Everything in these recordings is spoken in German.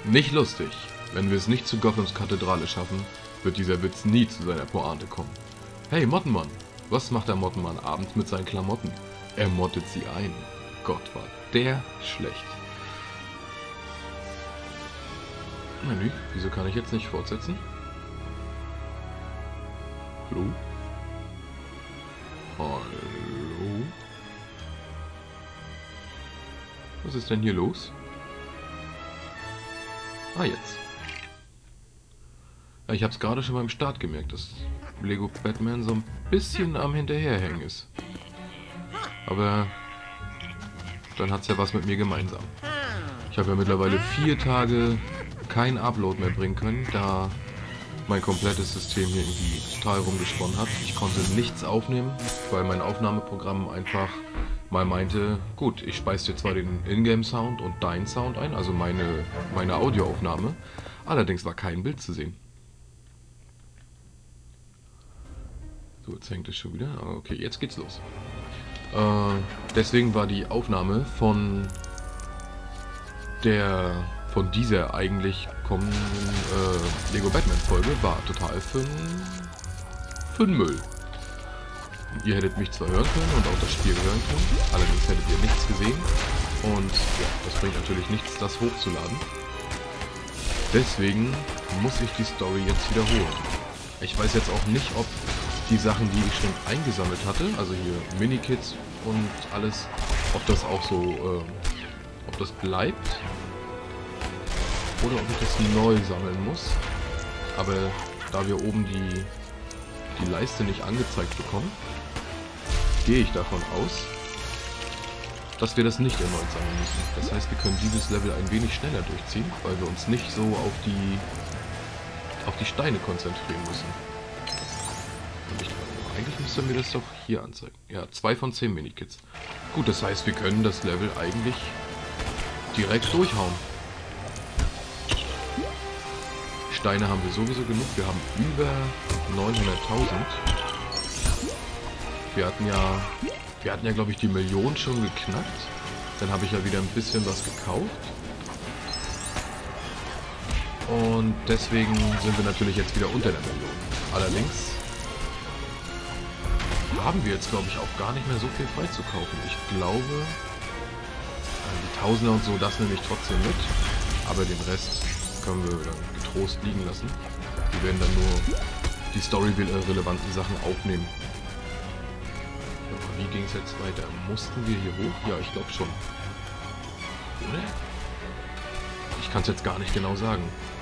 Nicht lustig. Wenn wir es nicht zu Gothams Kathedrale schaffen, wird dieser Witz nie zu seiner Pointe kommen. Hey Mottenmann, was macht der Mottenmann abends mit seinen Klamotten? Er mottet sie ein. Gott, war der schlecht. Menü, wieso kann ich jetzt nicht fortsetzen? Hallo? Hallo? Was ist denn hier los? Ah, jetzt. Ja, ich habe es gerade schon beim Start gemerkt, dass Lego Batman so ein bisschen am Hinterherhängen ist. Aber dann hat es ja was mit mir gemeinsam. Ich habe ja mittlerweile 4 Tage kein Upload mehr bringen können, da mein komplettes System hier irgendwie total rumgesponnen hat. Ich konnte nichts aufnehmen, weil mein Aufnahmeprogramm einfach mal meinte, gut, ich speise dir zwar den Ingame-Sound und deinen Sound ein, also meine Audioaufnahme, allerdings war kein Bild zu sehen. So, jetzt hängt es schon wieder. Okay, jetzt geht's los. Deswegen war die Aufnahme von dieser eigentlich kommenden Lego Batman Folge war total für den Müll. Ihr hättet mich zwar hören können und auch das Spiel hören können, allerdings hättet ihr nichts gesehen und ja, das bringt natürlich nichts, das hochzuladen. Deswegen muss ich die Story jetzt wiederholen. Ich weiß jetzt auch nicht, ob die Sachen, die ich schon eingesammelt hatte, also hier Minikits und alles, ob das auch so, ob das bleibt oder ob ich das neu sammeln muss. Aber da wir oben die Leiste nicht angezeigt bekommen, gehe ich davon aus, dass wir das nicht erneut sammeln müssen. Das heißt, wir können dieses Level ein wenig schneller durchziehen, weil wir uns nicht so auf die Steine konzentrieren müssen. Und eigentlich müsste mir das doch hier anzeigen. Ja, 2 von 10 Minikits. Gut, das heißt, wir können das Level eigentlich direkt durchhauen. Steine haben wir sowieso genug. Wir haben über 900.000. Wir hatten ja, glaube ich, die Million schon geknackt. Dann habe ich ja wieder ein bisschen was gekauft. Und deswegen sind wir natürlich jetzt wieder unter der Million. Allerdings haben wir jetzt, glaube ich, auch gar nicht mehr so viel frei zu kaufen. Ich glaube, die Tausender und so, das nehme ich trotzdem mit. Aber den Rest können wir dann getrost liegen lassen. Wir werden dann nur die story-relevanten Sachen aufnehmen. Wie ging es jetzt weiter? Mussten wir hier hoch? Ja, ich glaube schon. Oder? Ich kann es jetzt gar nicht genau sagen.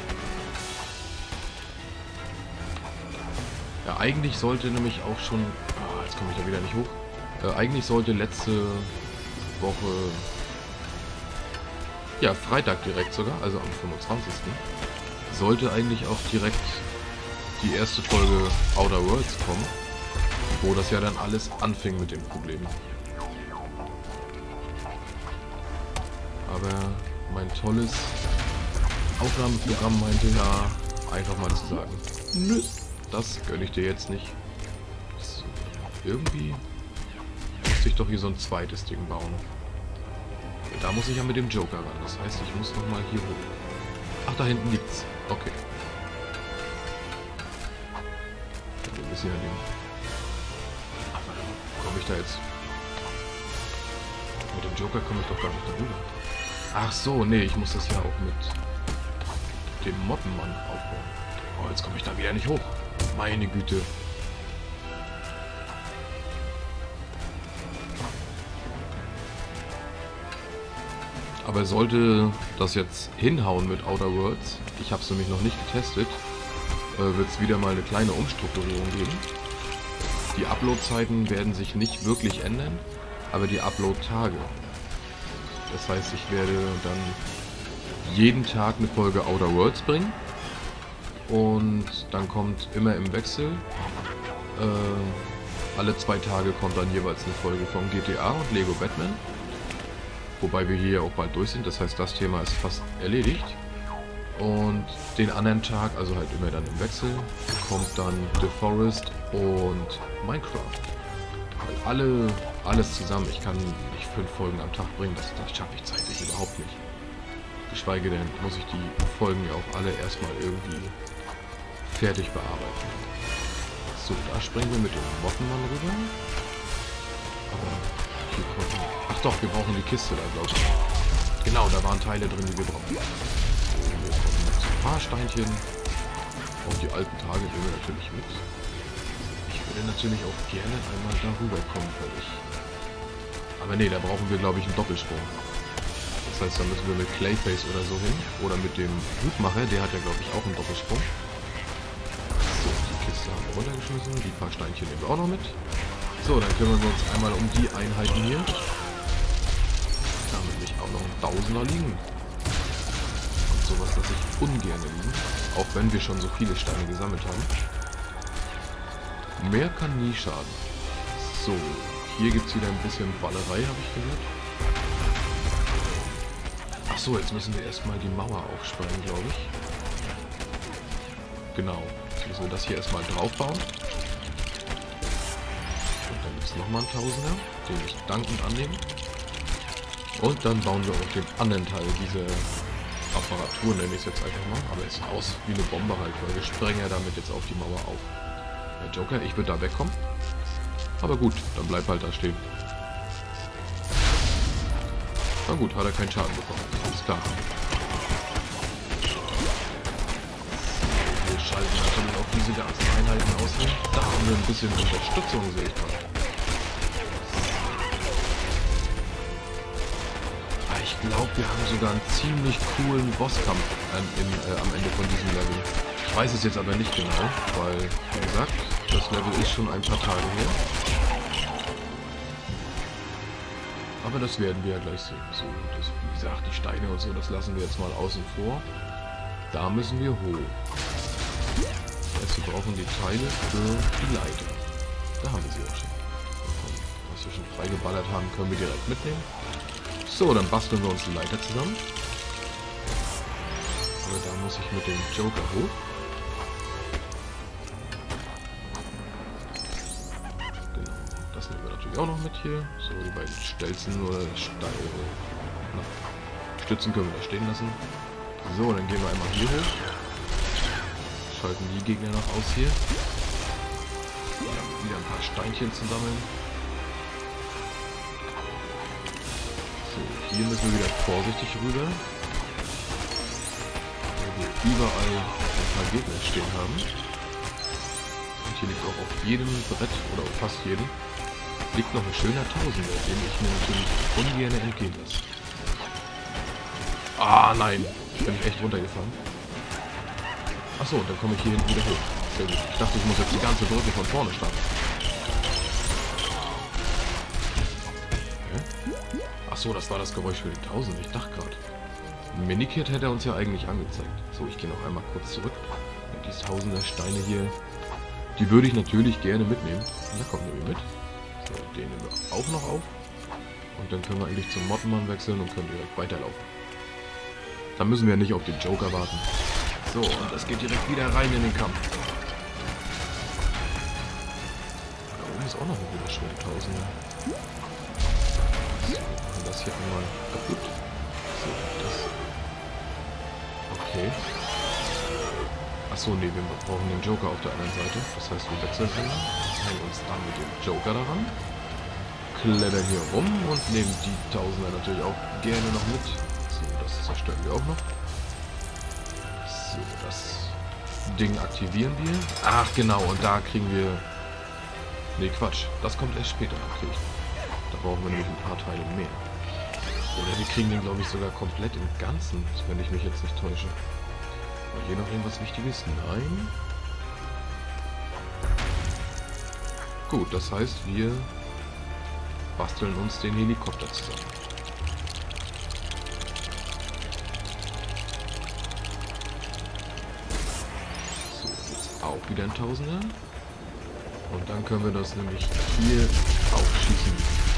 Ja, eigentlich sollte nämlich auch schon... Oh, jetzt komme ich da wieder nicht hoch. Eigentlich sollte letzte Woche... Ja, Freitag direkt sogar, also am 25. sollte eigentlich auch direkt die erste Folge Outer Worlds kommen, wo das ja dann alles anfing mit den Problemen. Aber mein tolles Aufnahmeprogramm meinte ja, einfach mal zu sagen, nö, das gönne ich dir jetzt nicht. So, irgendwie musste ich doch hier so ein zweites Ding bauen. Da muss ich ja mit dem Joker ran. Das heißt, ich muss nochmal hier hoch. Ach, da hinten liegt's. Okay. Wir müssen ja den... Ach, warte mal. Komme ich da jetzt... Mit dem Joker komme ich doch gar nicht darüber. Ach so, nee, ich muss das ja auch mit dem Mottenmann aufbauen. Oh, jetzt komme ich da wieder nicht hoch. Meine Güte. Aber sollte das jetzt hinhauen mit Outer Worlds, ich habe es nämlich noch nicht getestet, wird es wieder mal eine kleine Umstrukturierung geben. Die Upload-Zeiten werden sich nicht wirklich ändern, aber die Upload-Tage. Das heißt, ich werde dann jeden Tag eine Folge Outer Worlds bringen und dann kommt immer im Wechsel, alle 2 Tage kommt dann jeweils eine Folge von GTA und Lego Batman. Wobei wir hier auch bald durch sind, das heißt, das Thema ist fast erledigt. Und den anderen Tag, also halt immer dann im Wechsel, kommt dann The Forest und Minecraft. Weil alles zusammen, ich kann nicht 5 Folgen am Tag bringen, das schaffe ich zeitlich überhaupt nicht. Geschweige denn, muss ich die Folgen ja auch alle erstmal irgendwie fertig bearbeiten. So, da springen wir mit dem Mottenmann rüber. Aber hier kommen... Ach doch, wir brauchen die Kiste da, glaube ich. Genau, da waren Teile drin, die wir brauchen. So, hier kommen jetzt ein paar Steinchen. Auch die alten Tage nehmen wir natürlich mit. Ich würde natürlich auch gerne einmal darüber kommen, völlig. Aber nee, da brauchen wir, glaube ich, einen Doppelsprung. Das heißt, da müssen wir mit Clayface oder so hin. Oder mit dem Hutmacher, der hat ja, glaube ich, auch einen Doppelsprung. So, die Kiste haben wir runtergeschmissen. Die paar Steinchen nehmen wir auch noch mit. So, dann kümmern wir uns einmal um die Einheiten hier. Da haben nämlich auch noch ein Tausender liegen. Und sowas lasse ich ungern liegen. Auch wenn wir schon so viele Steine gesammelt haben. Mehr kann nie schaden. So, hier gibt es wieder ein bisschen Ballerei, habe ich gehört. Achso, jetzt müssen wir erstmal die Mauer aufsprengen, glaube ich. Genau, jetzt müssen wir das hier erstmal draufbauen. Und dann gibt es nochmal einen Tausender, den ich dankend annehme. Und dann bauen wir auch den anderen Teil, diese Apparatur nenne ich es jetzt einfach mal. Aber es sieht aus wie eine Bombe halt, weil wir sprengen ja damit jetzt auf die Mauer auf. Der Joker, ich würde da wegkommen. Aber gut, dann bleib halt da stehen. Na gut, hat er keinen Schaden bekommen. Alles klar. Wir schalten natürlich auch diese ganzen Einheiten aus. Da haben wir ein bisschen Unterstützung, sehe ich gerade. Ich glaube, wir haben sogar einen ziemlich coolen Bosskampf am Ende von diesem Level. Ich weiß es jetzt aber nicht genau, weil, wie gesagt, das Level ist schon ein paar Tage her. Aber das werden wir ja gleich sehen. So, das, wie gesagt, die Steine und so, das lassen wir jetzt mal außen vor. Da müssen wir hoch. Jetzt wir brauchen die Teile für die Leiter. Da haben wir sie auch schon. Was wir schon freigeballert haben, können wir direkt mitnehmen. So, dann basteln wir uns die Leiter zusammen. Aber da muss ich mit dem Joker hoch. Genau, das nehmen wir natürlich auch noch mit hier. So, die beiden Stelzen oder Stützen können wir da stehen lassen. So, dann gehen wir einmal hier hoch. Schalten die Gegner noch aus hier. Wir haben wieder ein paar Steinchen zu sammeln. Hier müssen wir wieder vorsichtig rüber, weil wir überall ein paar Gegner stehen haben. Und hier liegt auch auf jedem Brett, oder auf fast jedem, liegt noch ein schöner Tausender, den ich mir natürlich ungern entgehen lasse. Ah nein, ich bin echt runtergefahren. Achso, und dann komme ich hier hinten wieder hoch. Sehr gut. Ich dachte, ich muss jetzt die ganze Brücke von vorne starten. Achso, das war das Geräusch für den 1000. Ich dachte gerade. Minikit hätte er uns ja eigentlich angezeigt. So, ich gehe noch einmal kurz zurück. Die 1000er Steine hier, die würde ich natürlich gerne mitnehmen. Und da kommt nämlich mit. So, den nehmen wir auch noch auf. Und dann können wir eigentlich zum Mottenmann wechseln und können direkt weiterlaufen. Dann müssen wir nicht auf den Joker warten. So, und das geht direkt wieder rein in den Kampf. Da oben ist auch noch ein guter schwerer 1000er. So, das hier einmal kaputt. So, das. Okay. Achso, nee, wir brauchen den Joker auf der anderen Seite. Das heißt, wir wechseln hin, hängen uns dann mit dem Joker daran, klettern hier rum und nehmen die Tausender natürlich auch gerne noch mit. So, das zerstören wir auch noch. So, das Ding aktivieren wir. Ach genau, und da kriegen wir... Nee, Quatsch. Das kommt erst später. Da brauchen wir nämlich ein paar Teile mehr. Oder wir kriegen den, glaube ich, sogar komplett im Ganzen, wenn ich mich jetzt nicht täusche. War hier noch irgendwas Wichtiges? Nein. Gut, das heißt, wir basteln uns den Helikopter zusammen. So, jetzt auch wieder ein Tausender. Und dann können wir das nämlich hier aufschießen.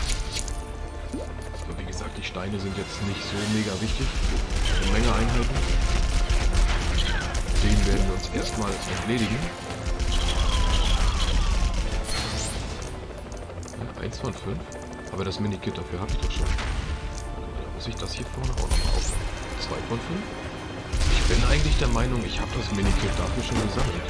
Aber wie gesagt, die Steine sind jetzt nicht so mega wichtig. Eine Menge Einheiten. Den werden wir uns erstmal entledigen. Ja, 1 von 5. Aber das Minikit dafür habe ich doch schon. Da muss ich das hier vorne auch nochmal aufbauen. 2 von 5. Ich bin eigentlich der Meinung, ich habe das Minikit dafür schon gesammelt.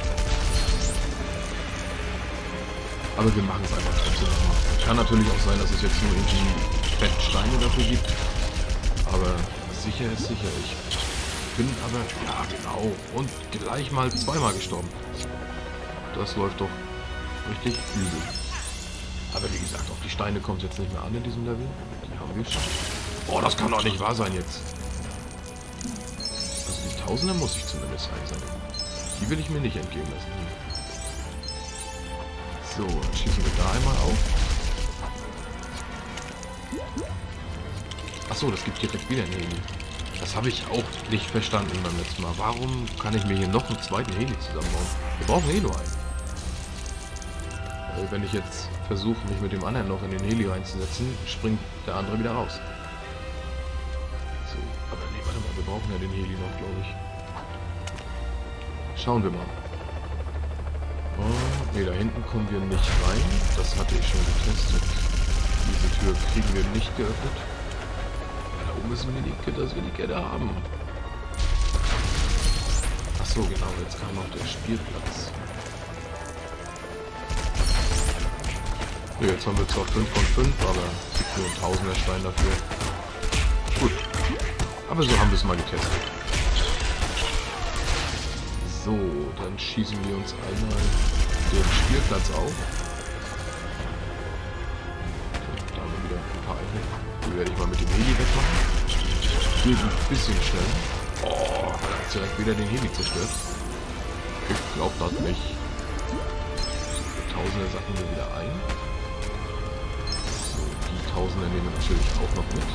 Aber wir machen es einfach trotzdem nochmal. Kann natürlich auch sein, dass es jetzt nur irgendwie Fettsteine dafür gibt. Aber sicher ist sicher. Ich bin aber... Ja, genau. Und gleich mal zweimal gestorben. Das läuft doch richtig übel. Aber wie gesagt, auf die Steine kommt es jetzt nicht mehr an in diesem Level. Die haben wir schon. Oh, das kann doch nicht wahr sein jetzt. Also die Tausender muss ich zumindest einsammeln. Die will ich mir nicht entgehen lassen. So, dann schießen wir da einmal auf. Achso, das gibt direkt wieder einen Heli. Das habe ich auch nicht verstanden beim letzten Mal. Warum kann ich mir hier noch einen zweiten Heli zusammenbauen? Wir brauchen eh nur einen. Weil wenn ich jetzt versuche, mich mit dem anderen noch in den Heli reinzusetzen, springt der andere wieder raus. So, aber nee, warte mal, wir brauchen ja den Heli noch, glaube ich. Schauen wir mal. Oh, ne, da hinten kommen wir nicht rein. Das hatte ich schon getestet. Diese Tür kriegen wir nicht geöffnet. Da oben ist ein Minikit, das wir die Kette haben. Achso, genau, jetzt kam noch der Spielplatz. Ne, jetzt haben wir zwar 5 von 5, aber es gibt nur einen Tausender-Stein dafür. Gut. Aber so haben wir es mal getestet. So, dann schießen wir uns einmal den Spielplatz auf. Da haben wir wieder ein paar Einheiten. Die werde ich mal mit dem Heli wegmachen. Geht ein bisschen schnell. Oh, da hat direkt wieder den Heli zerstört. Ich glaube das nicht. Tausender sacken wir wieder ein. So, die Tausender nehmen wir natürlich auch noch mit.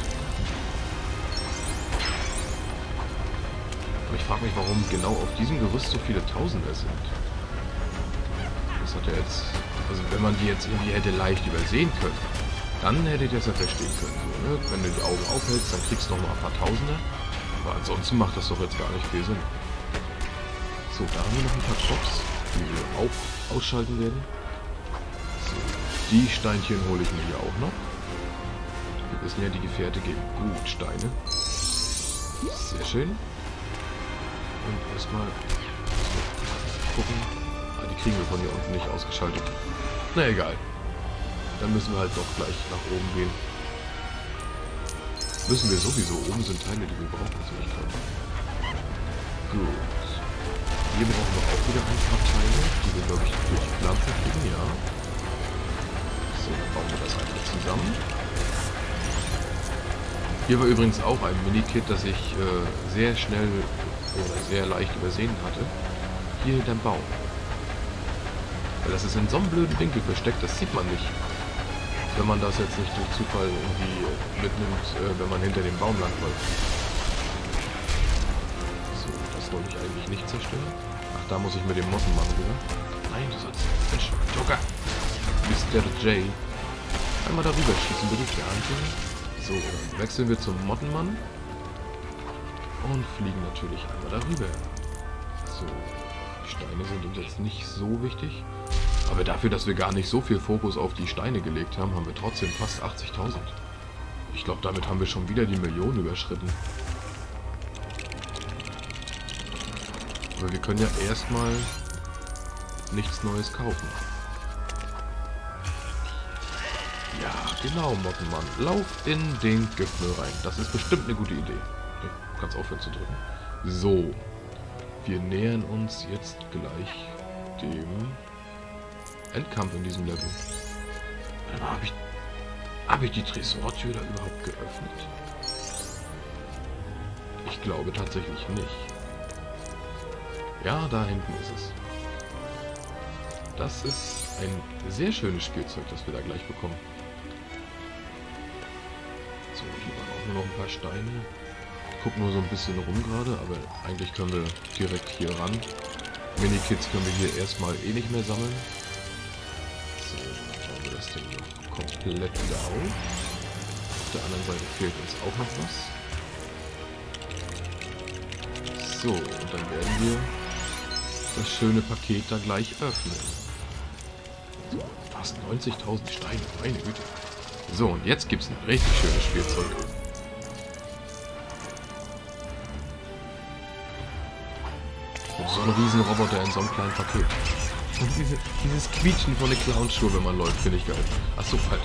Aber ich frage mich, warum genau auf diesem Gerüst so viele Tausender sind. Das hat ja jetzt... Also wenn man die jetzt irgendwie hätte leicht übersehen können, dann hätte ich das ja verstehen können. So, ne? Wenn du die Augen aufhältst, dann kriegst du noch mal ein paar Tausender. Aber ansonsten macht das doch jetzt gar nicht viel Sinn. So, da haben wir noch ein paar Drops, die wir auch ausschalten werden. So, die Steinchen hole ich mir hier auch noch. Wir wissen ja, die Gefährte geben gut Steine. Sehr schön. Und erstmal gucken. Ah, die kriegen wir von hier unten nicht ausgeschaltet. Na egal. Dann müssen wir halt doch gleich nach oben gehen. Müssen wir sowieso. Oben sind Teile, die wir brauchen, sehe ich gerade. Gut. Hier brauchen wir auch wieder ein paar Teile, die wir, glaube ich, durch die Pflanze kriegen, ja. So, dann bauen wir das einfach zusammen. Hier war übrigens auch ein Minikit, das ich sehr schnell oder sehr leicht übersehen hatte. Hier hinterm Baum. Weil das ist in so einem blöden Winkel versteckt, das sieht man nicht. Wenn man das jetzt nicht durch Zufall irgendwie mitnimmt, wenn man hinter dem Baum langläuft. So, das wollte ich eigentlich nicht zerstören. Ach, da muss ich mit dem Mottenmann rüber. Nein, du sollst... Mensch, Joker! Mr. J. Einmal darüber schießen, bitte. Danke. So, dann wechseln wir zum Mottenmann. Und fliegen natürlich einmal darüber. So, die Steine sind uns jetzt nicht so wichtig. Aber dafür, dass wir gar nicht so viel Fokus auf die Steine gelegt haben, haben wir trotzdem fast 80.000. Ich glaube, damit haben wir schon wieder die Million überschritten. Aber wir können ja erstmal nichts Neues kaufen. Ja, genau, Mottenmann. Lauf in den Giftmüll rein. Das ist bestimmt eine gute Idee. Du kannst aufhören zu drücken. So. Wir nähern uns jetzt gleich dem Endkampf in diesem Level. Habe ich die Tresortür da überhaupt geöffnet? Ich glaube tatsächlich nicht. Ja, da hinten ist es. Das ist ein sehr schönes Spielzeug, das wir da gleich bekommen. So, hier waren auch nur noch ein paar Steine. Ich gucke nur so ein bisschen rum gerade, aber eigentlich können wir direkt hier ran. Minikits können wir hier erstmal eh nicht mehr sammeln. So, dann bauen wir das Ding noch komplett wieder auf. Auf der anderen Seite fehlt uns auch noch was. So, und dann werden wir das schöne Paket da gleich öffnen. So, fast 90.000 Steine, meine Güte. So, und jetzt gibt es ein richtig schönes Spielzeug. So ein Riesenroboter in so einem kleinen Paket. Und dieses Quietschen von den Clownschuhe, wenn man läuft, finde ich geil. Achso, halt.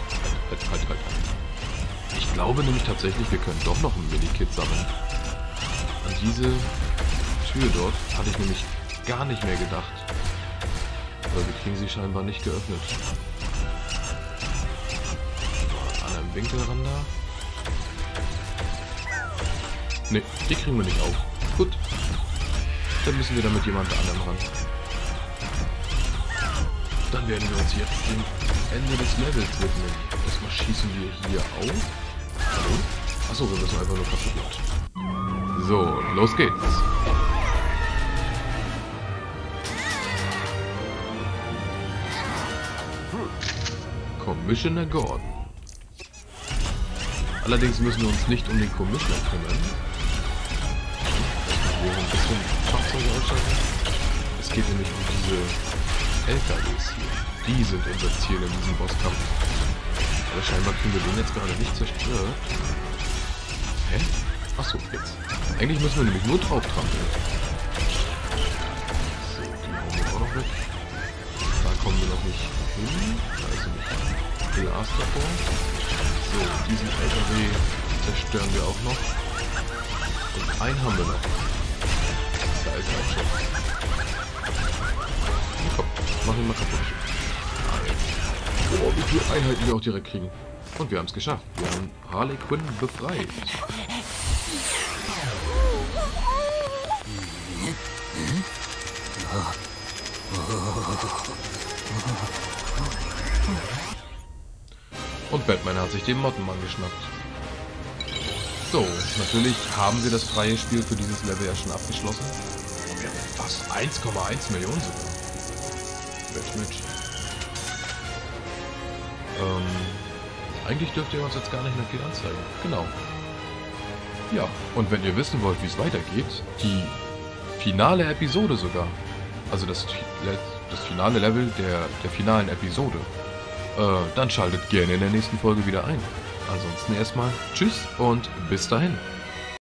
Ich glaube nämlich tatsächlich, wir können doch noch ein Mini-Kit sammeln. An diese Tür dort hatte ich nämlich gar nicht mehr gedacht. Aber wir kriegen sie scheinbar nicht geöffnet. An einem Winkel ran da. Ne, die kriegen wir nicht auf. Gut. Dann müssen wir da mit jemand anderem ran. Dann werden wir uns jetzt dem Ende des Levels widmen. Erstmal schießen wir hier auf. Hallo? Achso, wir müssen einfach nur kaputt machen. So, los geht's. Commissioner Gordon. Allerdings müssen wir uns nicht um den Commissioner kümmern. Wir ein bisschen Fahrzeuge ausschalten. Es geht nämlich um diese LKWs hier. Die sind unser Ziel in diesem Bosskampf. Aber scheinbar kriegen wir den jetzt gerade nicht zerstört. Hä? Achso, jetzt. Eigentlich müssen wir nämlich nur drauf trampeln. So, die hauen wir auch noch weg. Da kommen wir noch nicht hin. Da ist nämlich Glas davor. So, diesen LKW zerstören wir auch noch. Und einen haben wir noch. Da ist er schon. Komm, mach ihn mal kaputt. Oh, wie viele Einheiten wir auch direkt kriegen. Und wir haben es geschafft. Wir haben Harley Quinn befreit. Und Batman hat sich den Mottenmann geschnappt. So, natürlich haben wir das freie Spiel für dieses Level ja schon abgeschlossen. Und wir haben fast 1,1 Millionen sogar. Mensch. Eigentlich dürft ihr uns jetzt gar nicht mehr viel anzeigen. Genau. Ja, und wenn ihr wissen wollt, wie es weitergeht, die finale Episode sogar, also das finale Level der finalen Episode, dann schaltet gerne in der nächsten Folge wieder ein. Ansonsten erstmal tschüss und bis dahin.